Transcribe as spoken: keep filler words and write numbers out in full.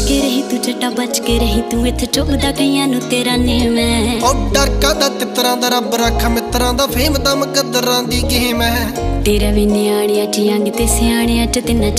के रही तू चट्टा बच के रही तू इत्थे चुभदा कईयां नूं तेरा नेम है। ओ डर कादा तितरां दा रब रखा मित्रां दा फेम दा मुकद्दरां दी गेम है। तेरा भी न्याणियां च अंग ते सियाणियां च तिन्ना